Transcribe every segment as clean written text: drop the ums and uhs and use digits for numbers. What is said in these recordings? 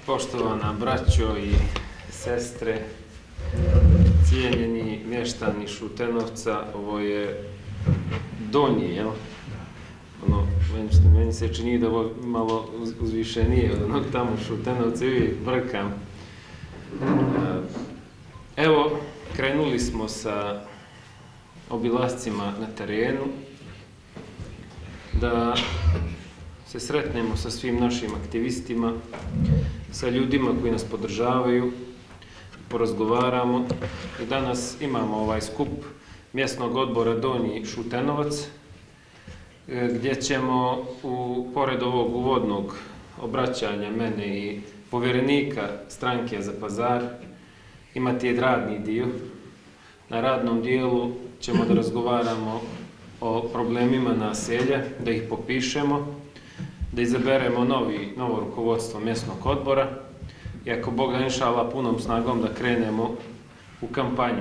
Poštovana braćo i sestre, cijenjeni mještani Šutenovca, ovo je donji, jel? Meni se čini da ovo malo uzvišenije od onog tamo Šutenovca i uvijek brkam. Evo, krenuli smo sa obilascima na terenu, da se sretnemo sa svim našim aktivistima, sa ljudima koji nas podržavaju, porazgovaramo i danas imamo ovaj skup mjesnog odbora Donji Šutenovac, gdje ćemo, pored ovog uvodnog obraćanja mene i povjerenika stranke za Pazar, imati jedan radni dio. Na radnom dijelu ćemo da razgovaramo o problemima naselja, da ih popišemo, da izaberemo novo rukovodstvo mjesnog odbora i ako Bog da inšala punom snagom da krenemo u kampanju.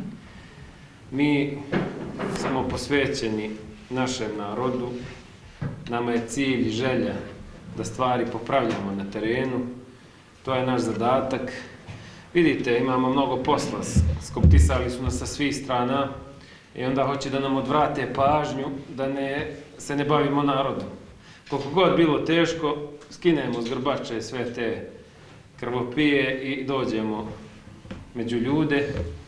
Mi smo posvećeni našem narodu, nama je cilj i želja da stvari popravljamo na terenu, to je naš zadatak. Vidite, imamo mnogo posla, skoptisali su nas sa svih strana i onda hoće da nam odvrate pažnju da se ne bavimo narodom. Koliko god bilo teško, skinemo s grbače sve te krvopije i dođemo među ljude,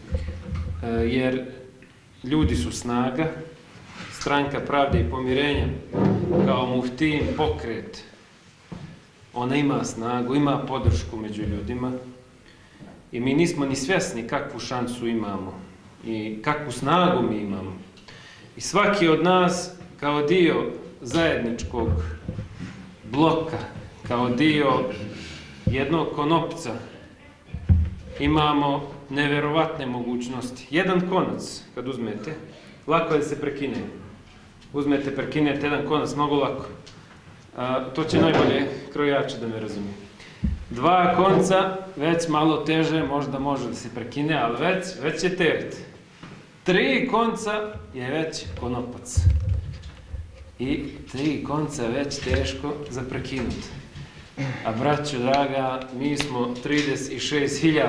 jer ljudi su snaga. Stranka Pravde i pomirenja kao muftijin pokret, ona ima snagu, ima podršku među ljudima i mi nismo ni svjesni kakvu šansu imamo i kakvu snagu mi imamo. I svaki od nas kao dio zajedničkog bloka, kao dio jednog konopca imamo neverovatne mogućnosti. Jedan konac, kad uzmete, lako je da se prekine. Uzmete, prekinete jedan konac, mnogo lako. To će najbolje krojači da me razumije. Dva konca, već malo teže, možda može da se prekine, ali već je teret. Tri konca je već konopac. I tri konca već teško za prekinut. A braćo draga, mi smo 36.000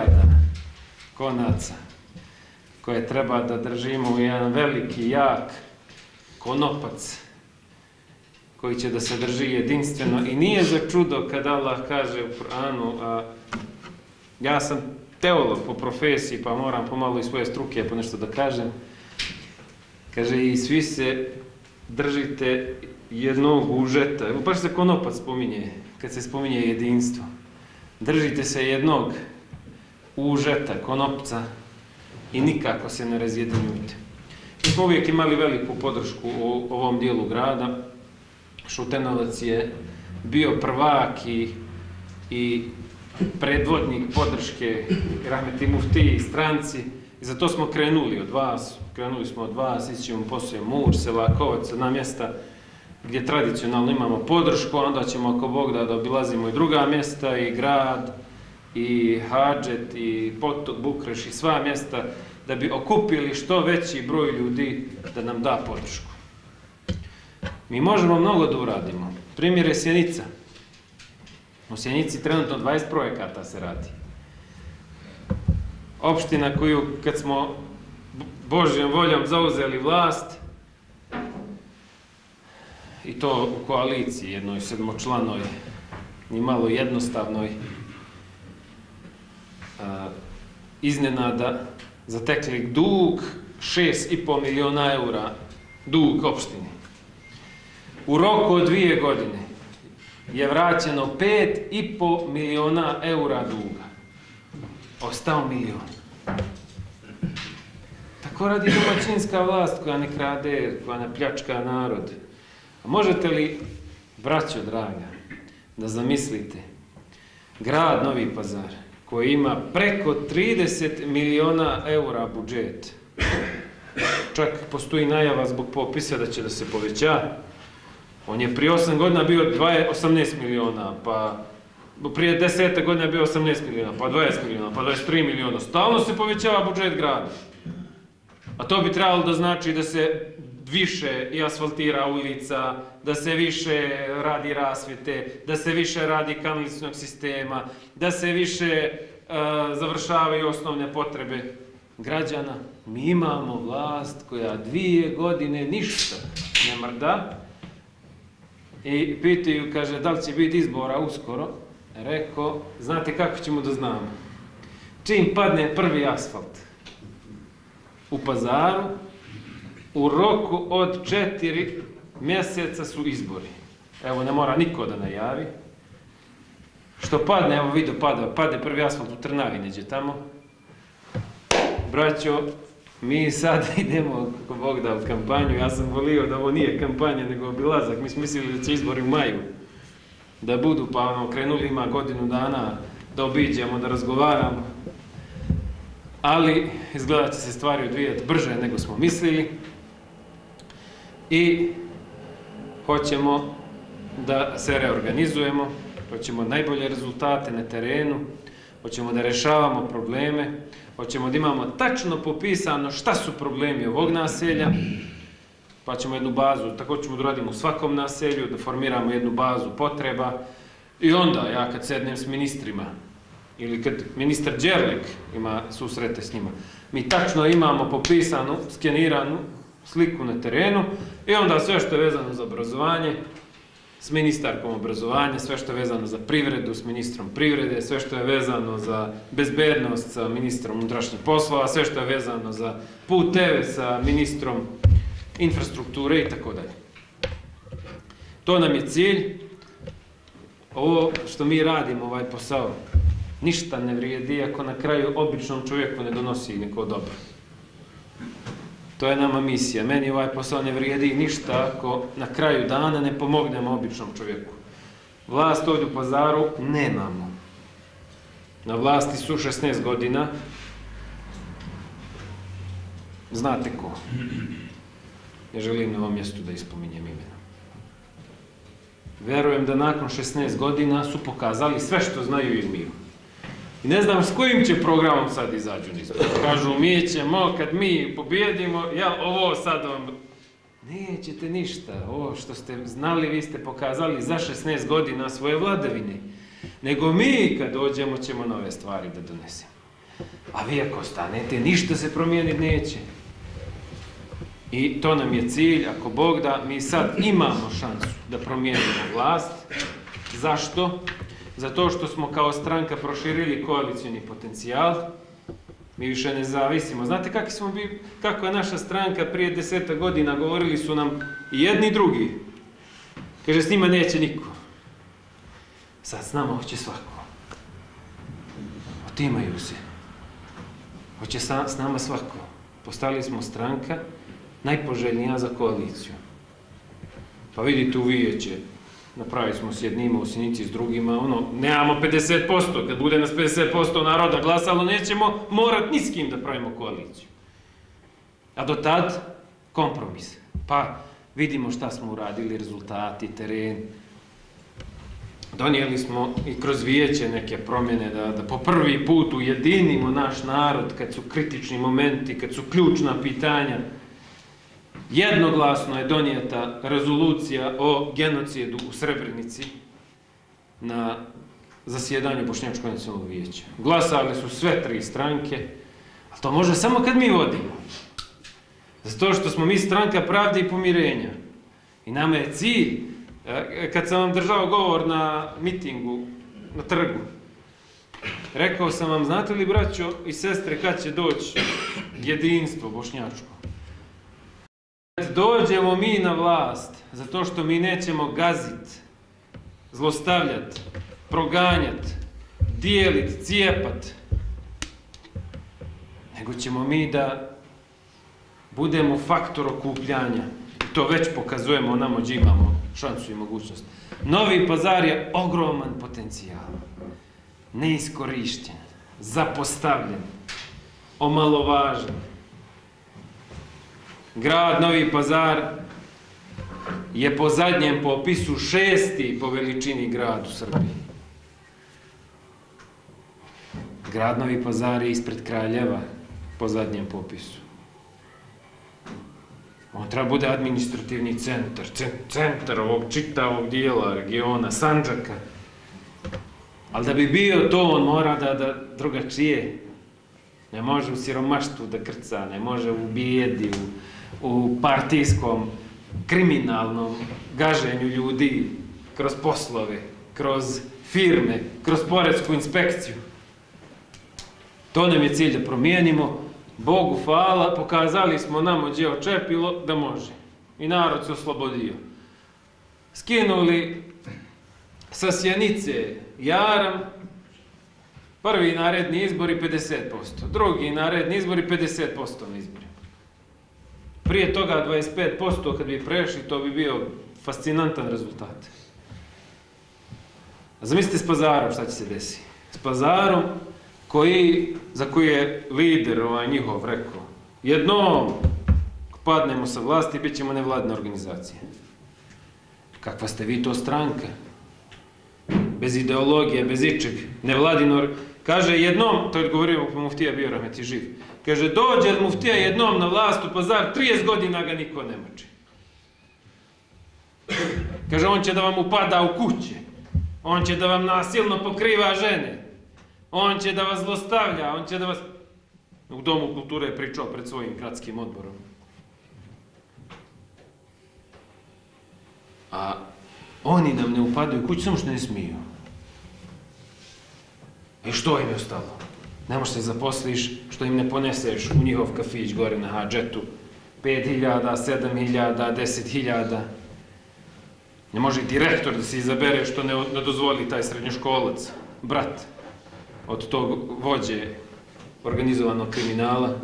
konaca koje treba da držimo u jedan veliki, jak konopac koji će da se drži jedinstveno. I nije za čudo kad Allah kaže u Kur'anu, ja sam teolog po profesiji, pa moram pomalo iz svoje struke pa nešto da kažem. Kaže, i svi se držite jednog užeta. Evo, baš se konopac spominje, kad se spominje jedinstvo. Držite se jednog užeta, konopca i nikako se ne razjedinjujte. Mi smo uvijek imali veliku podršku u ovom dijelu grada. Šutenovac je bio prvak i predvodnik podrške rahmetli muftiji stranci i zato smo krenuli od vas. Krenuli smo od vas, ići ćemo poslije Muč, Selakovac, na mjesta gdje tradicionalno imamo podršku, a onda ćemo, ako Bog da obilazimo i druga mjesta, i grad, i Hadžet, i Potok, Bukreš, i sva mjesta, da bi okupili što veći broj ljudi da nam da podršku. Mi možemo mnogo da uradimo. Primjer je Sjenica. U Sjenici trenutno 20 projekata se radi. Opština koju, kad smo Božjom voljom zauzeli vlast, i to u koaliciji, jednoj sedmočlanoj, ni malo jednostavnoj, iznenada zatekli dug 6,5 miliona eura, dug opštini. U roku od 2 godine je vraćeno 5,5 miliona eura duga. Ostao milion. Tako radi domaćinska vlast koja ne krade, koja ne pljačka narod. A možete li, braćo draga, da zamislite grad Novi Pazar koji ima preko 30 miliona eura budžet, čak postoji najava zbog popisa da će da se poveća. On je prije 8 godina bio 18 miliona, pa prije 10 godina bio 18 miliona, pa 20 miliona, pa 23 miliona. Stalno se povećava budžet grada. A to bi trebalo da znači da se više i asfaltira ulica, da se više radi rasvjete, da se više radi kanalizacionog sistema, da se više završavaju osnovne potrebe građana. Mi imamo vlast koja 2 godine ništa ne mrda i pitaju, kaže, da li će biti izbora uskoro? Rekao, znate kako ćemo da znamo? Čim padne prvi asfalt u Pazaru, u roku od 4 mjeseca su izbori. Evo, ne mora niko da najavi. Što padne, evo vidio, pade prvi asfalt u Trnavi, neđe tamo. Braćo, mi sad idemo, kako Bog da, u kampanju. Ja sam volio da ovo nije kampanja, nego obilazak. Mi smo mislili da će izbori u maju da budu, pa krenuli ima godinu dana da obiđemo, da razgovaramo. Ali izgleda će se stvari odvijati brže nego smo mislili i hoćemo da se reorganizujemo, hoćemo najbolje rezultate na terenu, hoćemo da rešavamo probleme, hoćemo da imamo tačno popisano šta su problemi ovog naselja, pa ćemo jednu bazu, tako ćemo da radimo u svakom naselju, da formiramo jednu bazu potreba i onda ja kad sednem s ministrima ili kad ministar Đerlek ima susrete s njima, mi tačno imamo popisanu, skeniranu sliku na terenu i onda sve što je vezano za obrazovanje s ministarkom obrazovanja, sve što je vezano za privredu s ministrom privrede, sve što je vezano za bezbednost sa ministrom unutrašnjih poslova, sve što je vezano za puteve sa ministrom infrastrukture i tako dalje. To nam je cilj. Ovo što mi radimo, ovaj posao, ništa ne vrijedi ako na kraju običnom čovjeku ne donosi neko dobro. To je nama misija. Meni ovaj posao ne vrijedi ništa ako na kraju dana ne pomognemo običnom čovjeku. Vlast ovdje u Pazaru nemamo. Na vlasti su 16 godina. Znate ko? Ne želim na ovom mjestu da ispominjem imena. Verujem da nakon 16 godina su pokazali sve što znaju i umiju. I ne znam s kojim će programom sad izađu niz. Kažu, mi ćemo, kad mi pobjedimo, ovo sad vam... Nećete ništa. Ovo što ste znali, vi ste pokazali za 16 godina svoje vladavine. Nego mi, kad dođemo, ćemo nove stvari da donesemo. A vi ako stanete, ništa se promijeniti neće. I to nam je cilj, ako Bog da, mi sad imamo šansu da promijenimo vlast. Zašto? Zato što smo kao stranka proširili koalicioni potencijal. Mi više ne zavisimo. Znate kako je naša stranka prije 10 godina, govorili su nam i jedni i drugi. Kaže, s njima neće niko. Sad s nama hoće svako. Otimaju se. Hoće s nama svako. Postali smo stranka najpoželjnija za koaliciju. Pa vidite u vijeće. Napravili smo s jednima u Sjenici, s drugima, nemamo 50%, kad bude nas 50% naroda glasalo, nećemo morat ni s kim da pravimo koaliciju. A do tad, kompromis. Pa vidimo šta smo uradili, rezultati, teren. Donijeli smo i kroz vijeće neke promjene, da po prvi put ujedinimo naš narod, kad su kritični momenti, kad su ključna pitanja. Jednoglasno je donijeta rezolucija o genocidu u Srebrenici na zasjedanju Bošnjačkog nacionalnog vijeća. Glasale su sve 3 stranke, ali to može samo kad mi vodimo. Zato što smo mi stranka pravde i pomirenja. I nama je cilj, kad sam vam držao govor na mitingu, na trgu, rekao sam vam, znate li, braćo i sestre, kad će doći jedinstvo bošnjačko? Dođemo mi na vlast, zato što mi nećemo gazit, zlostavljat, proganjat, dijelit, cijepat, nego ćemo mi da budemo faktor okupljanja. I to već pokazujemo onamo gdje imamo šansu i mogućnost. Novi Pazar je ogroman potencijal, neiskorišten, zapostavljen, omalovažen. Grad Novi Pazar je po zadnjem popisu 6. po veličini grad u Srbiji. Grad Novi Pazar je ispred Kraljeva po zadnjem popisu. On treba bude administrativni centar, centar ovog čitavog dijela, regiona, Sandžaka. Ali da bi bio to, on mora da drugačije. Ne može u siromaštvu da krca, ne može u bijedi, u partijskom, kriminalnom gaženju ljudi, kroz poslove, kroz firme, kroz poresku inspekciju. To nam je cilj da promijenimo. Bogu hvala, pokazali smo nam gdje očepilo da može. I narod se oslobodio. Skinuli sa Sjenice Jaram, prvi naredni izbori 50%, drugi naredni izbori 50% na izborima. Prije toga 25%, kad bi prešli, to bi bio fascinantan rezultat. A zamislite s Pazarom šta će se desiti. S Pazarom za koji je lider njihov rekao, jednom padnemo sa vlasti, bit ćemo nevladina organizacija. Kakva ste vi to stranka? Bez ideologije, bez ičeg, nevladino. Kaže jednom, to je odgovorio muftija bio rahmet i živ, kaže dođe muftija jednom na vlast u Pazar, 30 godina ga niko ne muči. Kaže on će da vam upada u kuće, on će da vam nasilno pokriva žene, on će da vas zlostavlja, on će da vas... U Domu kulture je pričao pred svojim gradskim odborom. A oni nam ne upadaju u kuću, samo što ne smiju. I što im je ostalo? Ne možeš se zaposliš što im ne poneseš u njihov kafić gore na Hadžetu. 5.000, 7.000, 10.000. Ne može i direktor da se izabere što ne dozvoli taj srednjoškolac, brat od tog vođe organizovanog kriminala.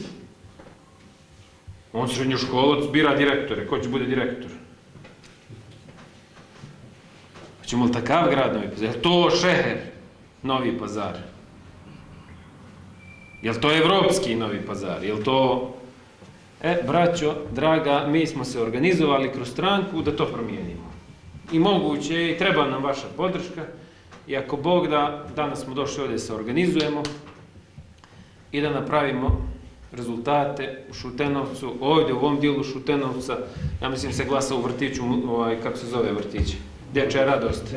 On srednjoškolac bira direktore. Ko će bude direktor? Hoćemo li takav grad Novi Pazar? Je li to šeher Novi Pazar? Je li to evropski Novi Pazar? Je li to... braćo, draga, mi smo se organizovali kroz stranku da to promijenimo. I moguće, i treba nam vaša podrška. I ako Bog da, danas smo došli ovdje da se organizujemo i da napravimo rezultate u Šutenovcu, ovdje u ovom dijelu Šutenovca, ja mislim se glasa u vrtiću, kako se zove vrtić? Dječja radost.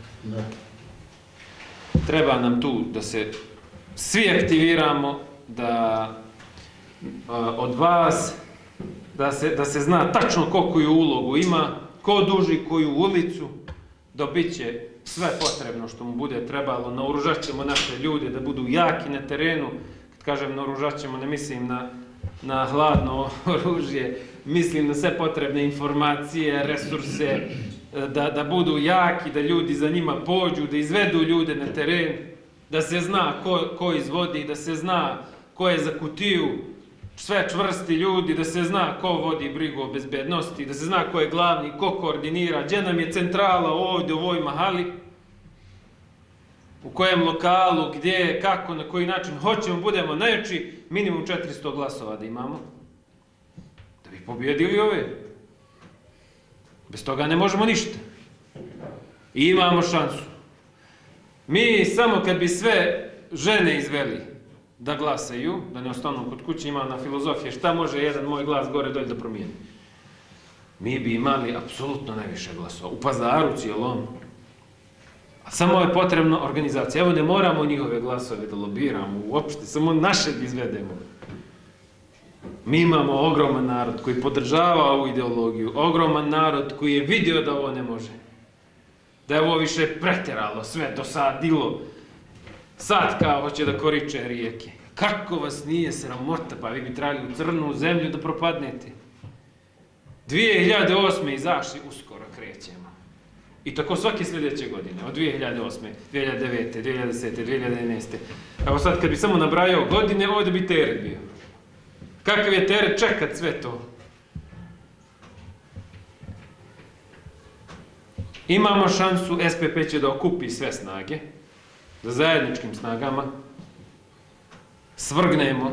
Treba nam tu da se svi aktiviramo, da od vas, da se zna tačno koju ulogu ima, ko duži koju ulicu, dobit će sve potrebno što mu bude trebalo, naoružat ćemo naše ljude da budu jaki na terenu. Kad kažem naoružat ćemo, ne mislim na hladno oružje, mislim na sve potrebne informacije, resurse, da budu jaki, da ljudi za njima pođu, da izvedu ljude na teren, da se zna ko izvodi, da se zna ko je za kutiju, sve čvrsti ljudi, da se zna ko vodi brigu o bezbednosti, da se zna ko je glavni, ko koordinira, gdje nam je centrala ovdje u ovoj mahali, u kojem lokalu, gdje, kako, na koji način hoćemo, budemo najjači, minimum 400 glasova da imamo, da bi pobjedili ove. Bez toga ne možemo ništa. I imamo šansu. Mi samo kad bi sve žene izveli da glasaju, da ne ostanu kod kuće, ima na filozofije šta može jedan moj glas gore dolje da promijeni. Mi bi imali apsolutno najviše glasova. U Pazaru cijelom. A samo je potrebna organizacija. Evo ne moramo njihove glasove da lobiramo uopšte, samo naše da izvedemo. Mi imamo ogroman narod koji podržava ovu ideologiju, ogroman narod koji je vidio da ovo ne može. Da je ovo više pretjeralo, sve dosadilo. Sad kao hoće da koriče rijeke. Kako vas nije sramota, pa vi bi trebali u crnu zemlju da propadnete. 2008. izašli, uskoro krećemo. I tako svake sljedeće godine, od 2008. 2009. 2010. 2011. Evo sad kad bi samo nabrajao godine, ovdje bi teret bio. Kakav je teret čekat sve to? Imamo šansu, SPP će da okupi sve snage, da zajedničkim snagama svrgnemo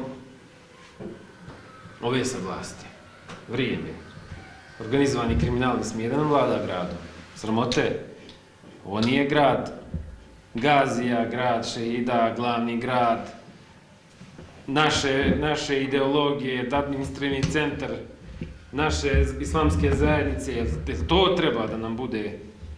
ove sa vlasti. Vrijeme. Organizovani kriminal ne smije da nam vlada gradom. Sramote. Ovo nije grad Gazija, grad šehida, glavni grad naše ideologije, administrativni centar naše islamske zajednice, jel to treba da nam bude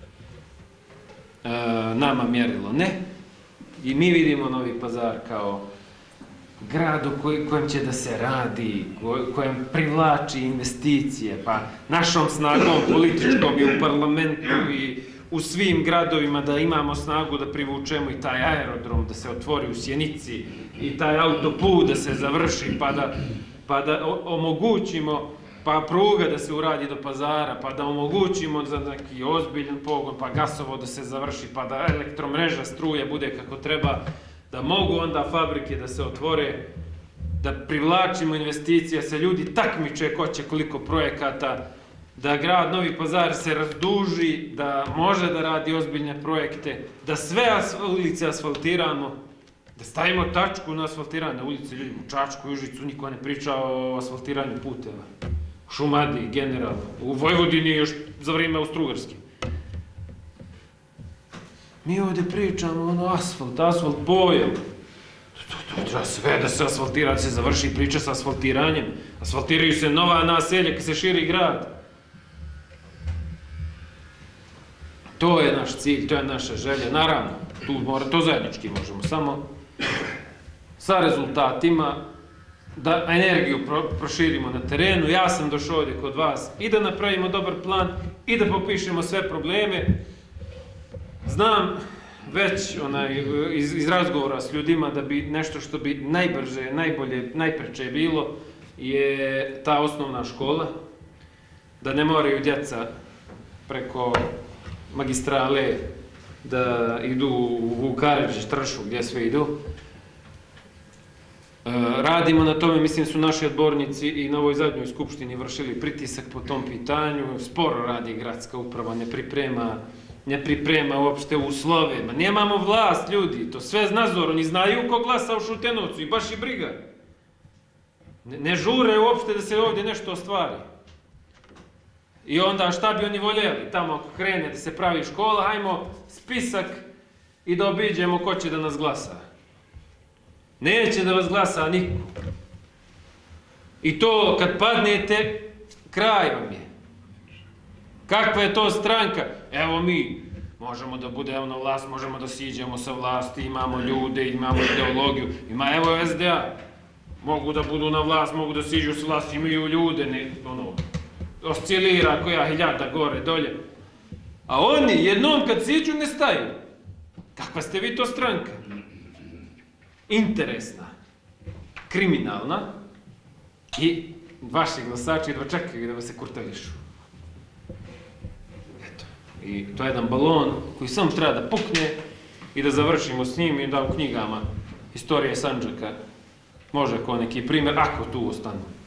nama mjerilo? Ne. I mi vidimo Novi Pazar kao grad u kojem će da se radi, kojem privlači investicije, pa našom snagom političkom i u parlamentu i u svim gradovima da imamo snagu da privučemo i taj aerodrom da se otvori u Sjenici i taj autoput da se završi pa da omogućimo pa pruga da se uradi do Pazara, pa da omogućimo za neki ozbiljan pogon, pa gasovod da se završi, pa da elektromreža struje bude kako treba, da mogu onda fabrike da se otvore, da privlačimo investicije, se ljudi takmiče ko će koliko projekata, da grad Novi Pazar se razduži, da može da radi ozbiljne projekte, da sve ulice asfaltiramo, da stavimo tačku na asfaltirane ulice, ljudi u Čačku, Užicu, niko ne priča o asfaltiranju puteva. U Šumadiji, generalno. U Vojvodini još za vrijeme Austro-Ugarske. Mi ovdje pričamo asfalt pojam. Treba sve da se asfaltira, da se završi priča sa asfaltiranjem. Asfaltiraju se nova naselja, kad se širi grad. To je naš cilj, to je naša želja. Naravno, to zajednički možemo, samo sa rezultatima, da energiju proširimo na terenu. Ja sam došao ovdje kod vas i da napravimo dobar plan i da popišemo sve probleme. Znam već iz razgovora s ljudima da bi nešto što bi najbrže, najbolje, najpreče bilo je ta osnovna škola, da ne moraju djeca preko magistrale da idu u Vukaređić, Tršu, gdje sve idu. Radimo na tome, mislim su naši odbornici i na ovoj zadnjoj skupštini vršili pritisak po tom pitanju, sporo radi gradska uprava, ne priprema uopšte uslove, nemamo vlast ljudi, to sve znazor, oni znaju ko glasa u Šutenovcu i baš i briga. Ne žure uopšte da se ovdje nešto ostvari. I onda šta bi oni voljeli, tamo ako krene da se pravi škola, hajmo spisak i da obiđemo ko će da nas glasa. Neće da vas glasa niko. I to kad padnete, kraj vam je. Kakva je to stranka? Evo mi možemo da budemo na vlast, možemo da siđemo sa vlasti, imamo ljude, imamo ideologiju. Ima evo SDA. Mogu da budu na vlast, mogu da siđu sa vlasti, imaju ljude, oscilira koja hiljada gore, dolje. A oni jednom kad siđu ne staju. Kakva ste vi to stranka? Interesna, kriminalna i vaši glasači jedva čekaju da vas se kurtavišu. Eto, i to je jedan balon koji samo treba da pukne i da završimo s njim i da u knjigama istorije Sandžaka može kao neki primjer, ako tu ostanu.